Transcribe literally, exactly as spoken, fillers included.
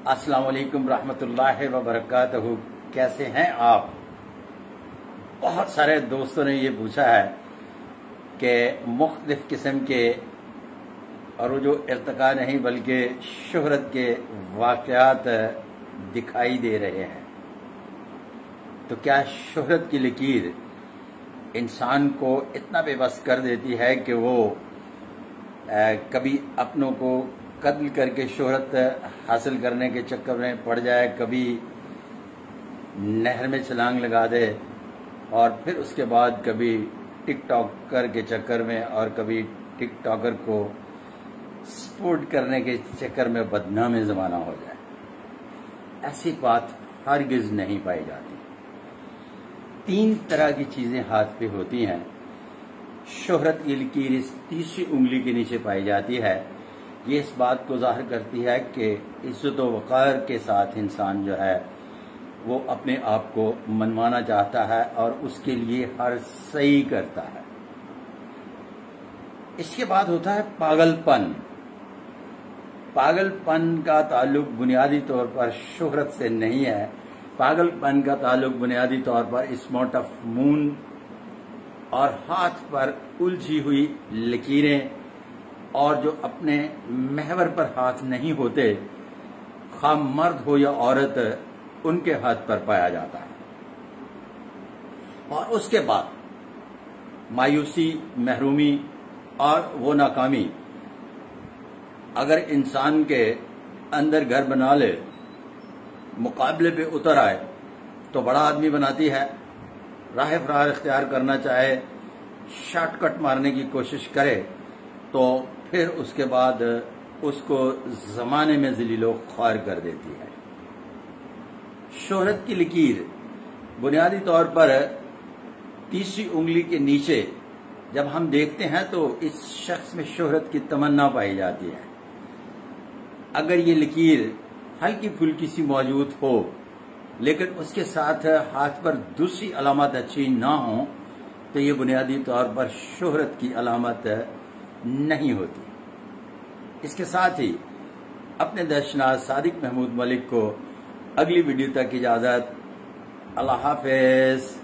السلام علیکم ورحمۃ اللہ وبرکاتہ. کیسے ہیں آپ؟ بہت سارے دوستوں نے یہ پوچھا ہے کہ مختلف قسم کے اور وہ جو ارتقاء نہیں بلکہ شہرت کے واقعات دکھائی دے رہے ہیں، تو کیا شہرت کی لکیر انسان کو اتنا بے بس کر دیتی ہے کہ وہ کبھی اپنوں کو قتل کر کے شہرت حاصل کرنے کے چکر میں پڑ جائے، کبھی نہر میں چھلانگ لگا دے، اور پھر اس کے بعد کبھی ٹک ٹاکر کے چکر میں اور کبھی ٹک ٹاکر کو سپورٹ کرنے کے چکر میں بدنام زمانہ ہو جائے؟ ایسی بات ہرگز نہیں پائی جاتی. تین طرح کی چیزیں ہاتھ پہ ہوتی ہیں. شہرت کی لکیر اس تیسری انگلی کے نیچے پائی جاتی ہے. یہ اس بات کو ظاہر کرتی ہے کہ عزت و وقار کے ساتھ انسان جو ہے وہ اپنے آپ کو منوانا چاہتا ہے اور اس کے لیے ہر صحیح کرتا ہے. اس کے بعد ہوتا ہے پاگل پن. پاگل پن کا تعلق بنیادی طور پر شہرت سے نہیں ہے. پاگل پن کا تعلق بنیادی طور پر اسمارٹ آف مون اور ہاتھ پر الجھی ہوئی لکیریں اور جو اپنے محور پر ہاتھ نہیں ہوتے، خواہ مرد ہو یا عورت، ان کے ہاتھ پر پایا جاتا ہے. اور اس کے بعد مایوسی، محرومی اور وہ ناکامی اگر انسان کے اندر گھر بنا لے، مقابلے پہ اتر آئے تو بڑا آدمی بناتی ہے. راہ فرار اختیار کرنا چاہے، شارٹ کٹ مارنے کی کوشش کرے تو پھر اس کے بعد اس کو زمانے میں ذلیل و خوار کر دیتی ہے. شہرت کی لکیر بنیادی طور پر تیسری انگلی کے نیچے جب ہم دیکھتے ہیں تو اس شخص میں شہرت کی تمنا پائی جاتی ہے. اگر یہ لکیر ہلکی پھلکی سی موجود ہو لیکن اس کے ساتھ ہاتھ پر دوسری علامات اچھی نہ ہوں تو یہ بنیادی طور پر شہرت کی علامت نہیں ہوتی. اس کے ساتھ ہی اپنے دشناز صادق محمود ملک کو اگلی ویڈیو تک اجازت. اللہ حافظ.